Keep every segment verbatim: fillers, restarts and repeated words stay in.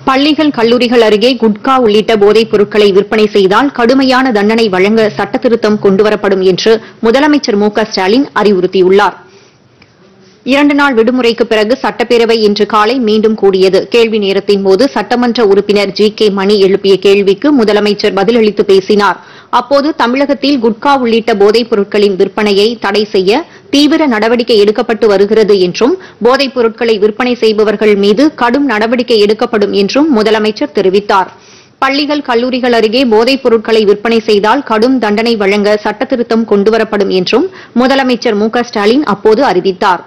பள்ளிகள், கல்லூரிகள் அருகே குட்கா உள்ளிட்ட போதைப் பொருட்களை விற்பனை செய்தால் கடுமையான தண்டனை வழங்க சட்டத்திருத்தம் கொண்டுவரப்படும் என்று முதலமைச்சர் மு க ஸ்டாலின் அறிவுறுத்தியுள்ளார். இரண்டு நாள் விடுமுறைக்கு பிறகு சட்டப்பேரவை இன்று காலை மீண்டும் கூடியது. கேள்வி நேரத்தின்போது சட்டமன்ற உறுப்பினர் ஜி கே மணி எழுப்பிய கேள்விக்கு முதலமைச்சர் பதிலளித்து பேசினார். அப்போது தமிழகத்தில் குட்கா உள்ளிட்ட போதைப் பொருட்களின் விற்பனையை தடை செய்ய தீவிர நடவடிக்கை எடுக்கப்பட்டு வருகிறது என்றும், போதைப் பொருட்களை விற்பனை செய்பவர்கள் மீது கடும் நடவடிக்கை எடுக்கப்படும் என்றும் முதலமைச்சர் தெரிவித்தார். பள்ளிகள், கல்லூரிகள் அருகே போதைப் பொருட்களை விற்பனை செய்தால் கடும் தண்டனை வழங்க சட்டத்திருத்தம் கொண்டுவரப்படும் என்றும் முதலமைச்சர் மு க ஸ்டாலின் அப்போது அறிவித்தார்.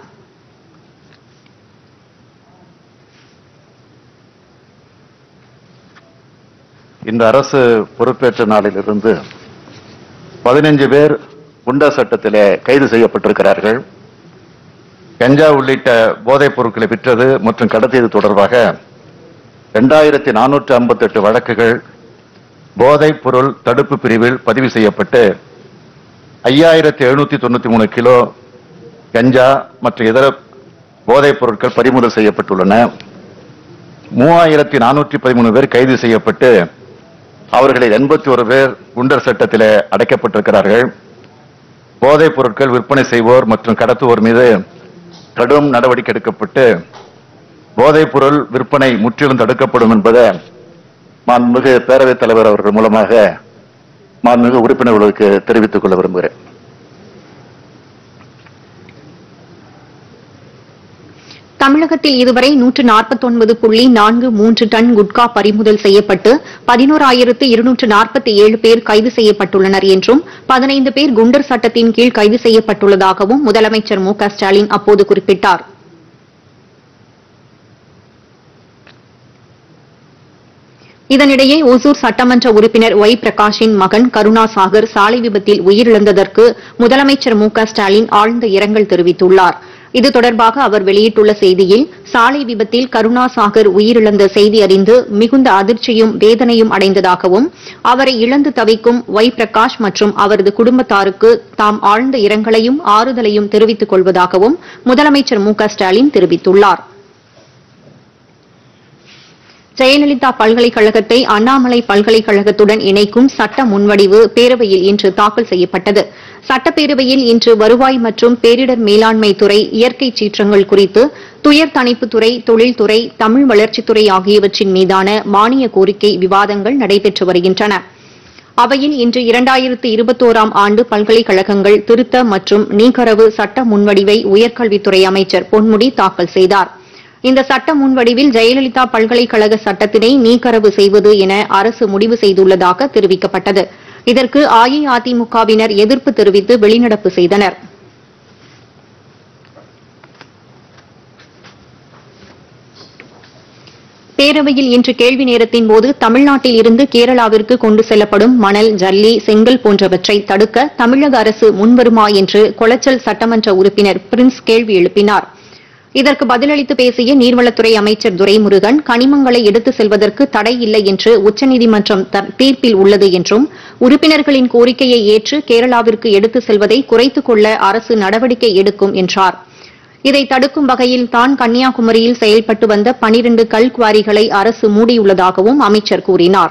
இந்த அரசு பொறுப்பேற்ற நாளிலிருந்து பதினைந்து பேர் குண்டர் சட்டத்திலே கைது செய்யப்பட்டிருக்கிறார்கள். கஞ்சா உள்ளிட்ட போதைப் பொருட்களை விற்றது மற்றும் கடத்தியது தொடர்பாக இரண்டாயிரத்தி நானூற்று ஐம்பத்தி எட்டு வழக்குகள் போதைப் பொருள் தடுப்பு பிரிவில் பதிவு செய்யப்பட்டு ஐயாயிரத்தி எழுநூத்தி தொண்ணூத்தி மூணு கிலோ கஞ்சா மற்றும் இதர போதைப் பொருட்கள் பறிமுதல் செய்யப்பட்டுள்ளன. மூவாயிரத்தி நானூற்றி பதிமூணு பேர் கைது செய்யப்பட்டு அவர்களில் எண்பத்தி ஒரு பேர் குண்டர் சட்டத்திலே அடைக்கப்பட்டிருக்கிறார்கள். போதைப் பொருட்கள் விற்பனை செய்வோர் மற்றும் கடத்துவோர் மீது கடும் நடவடிக்கை எடுக்கப்பட்டு போதைப் பொருள் விற்பனை முற்றிலும் தடுக்கப்படும் என்பதை மாண்புமிகு பேரவைத் தலைவர் அவர்கள் மூலமாக மாண்புமிகு உறுப்பினர்களுக்கு தெரிவித்துக் கொள்ள விரும்புகிறேன். தமிழகத்தில் இதுவரை நூற்று நாற்பத்தி ஒன்பது புள்ளி நான்கு மூன்று டன் குட்கா பறிமுதல் செய்யப்பட்டு பதினோராயிரத்து இருநூற்று நாற்பத்தி ஏழு பேர் கைது செய்யப்பட்டுள்ளனர் என்றும், பதினைந்து பேர் குண்டர் சட்டத்தின் கீழ் கைது செய்யப்பட்டுள்ளதாகவும் முதலமைச்சர் மு க ஸ்டாலின் அப்போது குறிப்பிட்டார். இதனிடையே ஒசூர் சட்டமன்ற உறுப்பினர் ஒய் பிரகாஷின் மகன் கருணாசாகர் சாலை விபத்தில் உயிரிழந்ததற்கு முதலமைச்சர் மு க ஸ்டாலின் ஆழ்ந்த இரங்கல் தெரிவித்துள்ளார். இது தொடர்பாக அவர் வெளியிட்டுள்ள செய்தியில், சாலை விபத்தில் கருணாசாகர் உயிரிழந்த செய்தி அறிந்து மிகுந்த அதிர்ச்சியும் வேதனையும் அடைந்ததாகவும், அவரை இழந்து தவிக்கும் ஒய் பிரகாஷ் மற்றும் அவரது குடும்பத்தாருக்கு தாம் ஆழ்ந்த இரங்கலையும் ஆறுதலையும் தெரிவித்துக் கொள்வதாகவும் முதலமைச்சர் மு க ஸ்டாலின் தெரிவித்துள்ளார். ஜெயலலிதா பல்கலைக்கழகத்தை அண்ணாமலை பல்கலைக்கழகத்துடன் இணைக்கும் சட்ட முன்வடிவு பேரவையில் இன்று தாக்கல் செய்யப்பட்டது. சட்டப்பேரவையில் இன்று வருவாய் மற்றும் பேரிடர் மேலாண்மை துறை, இயற்கை சீற்றங்கள் குறித்து துயர் தணிப்புத்துறை, தொழில்துறை, தமிழ் வளர்ச்சித்துறை ஆகியவற்றின் மீதான மானிய கோரிக்கை விவாதங்கள் நடைபெற்று வருகின்றன. அவையில் இன்று இரண்டாயிரத்து இருபத்தோராம் ஆண்டு பல்கலைக்கழகங்கள் திருத்த மற்றும் நீக்கரவு சட்ட முன்வடிவை உயர்கல்வித்துறை அமைச்சர் பொன்முடி தாக்கல் செய்தார். இந்த சட்ட முன்வடிவில் ஜெயலலிதா பல்கலைக்கழக சட்டத்தினை நீக்கரவு செய்வது என அரசு முடிவு செய்துள்ளதாக தெரிவிக்கப்பட்டது. இதற்கு அஇஅதிமுகவினர் எதிர்ப்பு தெரிவித்து வெளிநடப்பு செய்தனர். பேரவையில் இன்று கேள்வி நேரத்தின்போது தமிழ்நாட்டில் இருந்து கேரளாவிற்கு கொண்டு செல்லப்படும் மணல், ஜல்லி, செங்கல் போன்றவற்றை தடுக்க தமிழக அரசு முன்வருமா என்று கொளச்சல் சட்டமன்ற உறுப்பினர் பிரின்ஸ் கேள்வி எழுப்பினார். இதற்கு பதிலளித்து பேசிய நீர்வளத்துறை அமைச்சர் துரைமுருகன், கனிமங்களை எடுத்துச் செல்வதற்கு தடை இல்லை என்று உச்சநீதிமன்றம் தீர்ப்பில் உள்ளது என்றும், உறுப்பினர்களின் கோரிக்கையை ஏற்று கேரளாவிற்கு எடுத்துச் செல்வதை குறைத்துக் கொள்ள அரசு நடவடிக்கை எடுக்கும் என்றார். இதை தடுக்கும் வகையில் தான் கன்னியாகுமரியில் செயல்பட்டு வந்த பனிரண்டு கல்குவாரிகளை அரசு மூடியுள்ளதாகவும் அமைச்சர் கூறினார்.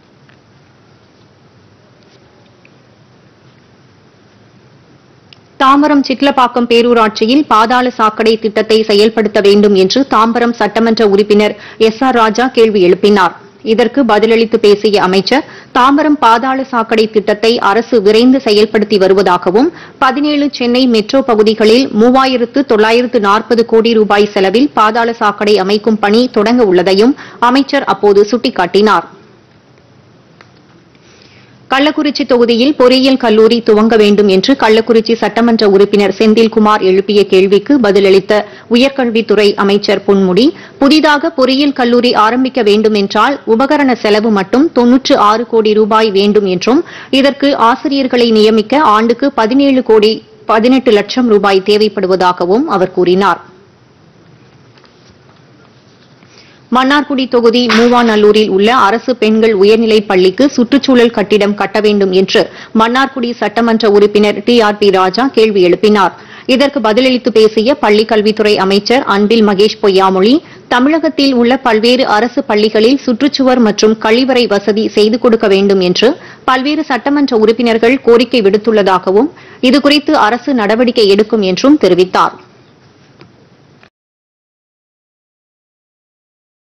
தாம்பரம் சிட்லப்பாக்கம் பேரூராட்சியில் பாதாள சாக்கடை திட்டத்தை செயல்படுத்த வேண்டும் என்று தாம்பரம் சட்டமன்ற உறுப்பினர் எஸ் ஆர் ராஜா கேள்வி எழுப்பினார். இதற்கு பதிலளித்து பேசிய அமைச்சர், தாம்பரம் பாதாள சாக்கடை திட்டத்தை அரசு விரைந்து செயல்படுத்தி வருவதாகவும், பதினேழு சென்னை மெட்ரோ பகுதிகளில் மூவாயிரத்து தொள்ளாயிரத்து நாற்பது கோடி ரூபாய் செலவில் பாதாள சாக்கடை அமைக்கும் பணி தொடங்க உள்ளதையும் அமைச்சர் அப்போது சுட்டிக்காட்டினார். கள்ளக்குறிச்சி தொகுதியில் பொறியியல் கல்லூரி துவங்க வேண்டும் என்று கள்ளக்குறிச்சி சட்டமன்ற உறுப்பினர் செந்தில்குமார் எழுப்பிய கேள்விக்கு பதிலளித்த உயர்கல்வித்துறை அமைச்சர் பொன்முடி, புதிதாக பொறியியல் கல்லூரி ஆரம்பிக்க வேண்டும் என்றால் உபகரண செலவு மட்டும் தொன்னூற்று ஆறு கோடி ரூபாய் வேண்டும் என்றும், இதற்கு ஆசிரியர்களை நியமிக்க ஆண்டுக்கு பதினேழு கோடி பதினெட்டு லட்சம் ரூபாய் தேவைப்படுவதாகவும் அவர் கூறினார். மன்னார்குடி தொகுதி மூவாநல்லூரில் உள்ள அரசு பெண்கள் உயர்நிலைப் பள்ளிக்கு சுற்றுச்சூழல் கட்டிடம் கட்ட வேண்டும் என்று மன்னார்குடி சட்டமன்ற உறுப்பினர் டி ஆர் பி ராஜா கேள்வி எழுப்பினார். இதற்கு பதிலளித்து பேசிய பள்ளிக்கல்வித்துறை அமைச்சர் அன்பில் மகேஷ் பொய்யாமொழி, தமிழகத்தில் உள்ள பல்வேறு அரசு பள்ளிகளில் சுற்றுச்சுவர் மற்றும் கழிவறை வசதி செய்து கொடுக்க வேண்டும் என்று பல்வேறு சட்டமன்ற உறுப்பினர்கள் கோரிக்கை விடுத்துள்ளதாகவும் இதுகுறித்து அரசு நடவடிக்கை எடுக்கும் என்றும் தெரிவித்தாா்.